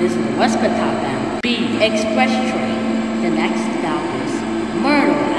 This is Westcott Top Down. B. Express train. The next stop is Myrtle.